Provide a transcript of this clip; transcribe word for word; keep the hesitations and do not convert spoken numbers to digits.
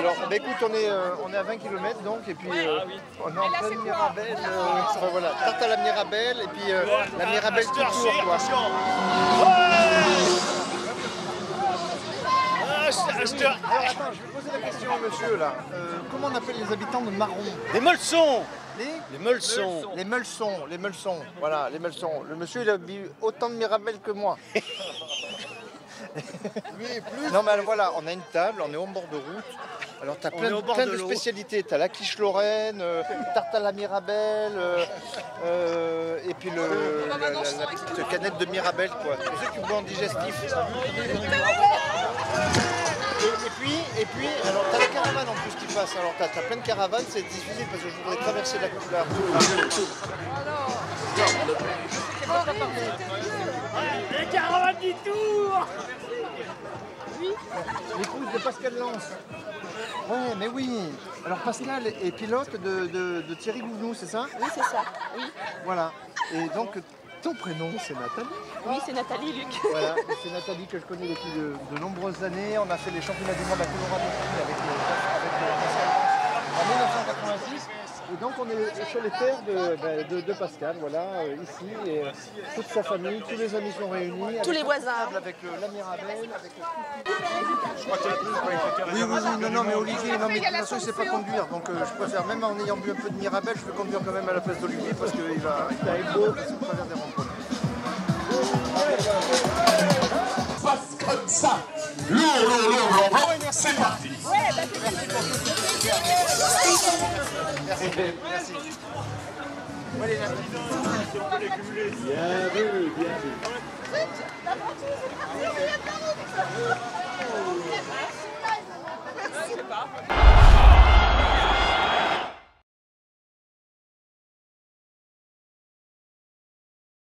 Alors, bah, écoute, on est, euh, on est à vingt kilomètres donc, et puis euh, on est en pleine Mirabelle. Euh, enfin, voilà, tarte à la Mirabelle, et puis euh, la Mirabelle tout court, quoi. Alors attends, je vais poser la question au monsieur là. Euh, comment on appelle les habitants de Marron? Les molsons. Les Les Molsons. Les Meulsons, les Meulsons, voilà, les Meulsons. Le monsieur, il a bu autant de Mirabelle que moi. Non, mais alors, voilà, on a une table, on est au bord de route. Alors, tu as plein, de, plein de, de spécialités. Tu as la quiche lorraine, euh, tarte à la Mirabelle, euh, euh, et puis le, la, la, la petite canette de Mirabelle, quoi. Tu sais, tu bois en digestif. Et, et puis, et puis, alors t'as la caravane en plus qui passe. Alors t'as as plein de caravanes, c'est difficile parce que je voudrais traverser la coupe là. Les caravanes du Tour. Oui. L'épouse de Pascal Lance. Ouais, mais oui. Alors Pascal est pilote de, de, de Thierry Gouvenou, c'est ça? Oui, c'est ça. Oui. Voilà. Et donc ton prénom, c'est Nathalie? Oui, c'est Nathalie Luc. Voilà, c'est Nathalie que je connais depuis de, de nombreuses années. On a fait les championnats du monde à Colorado avec, avec Pascal en mille neuf cent quatre-vingt-six. Et donc on est chez les terres de, de, de Pascal, voilà, euh, ici. Et euh, toute sa famille, tous les amis sont réunis. Tous les voisins. Avec le, la Mirabelle, avec le... Oui, oui, oui, non, non, mais Olivier, non, mais de toute façon, il ne sait pas conduire. Donc euh, je préfère, même en ayant bu un peu de Mirabelle, je peux conduire quand même à la place d'Olivier parce qu'il va, il va être beau, c'est au travers des ronds-points. Passe comme ça. Lourd, lourd, lourd, lourd, c'est parti. Merci. Merci. Bien vu, bien vu. Je sais pas.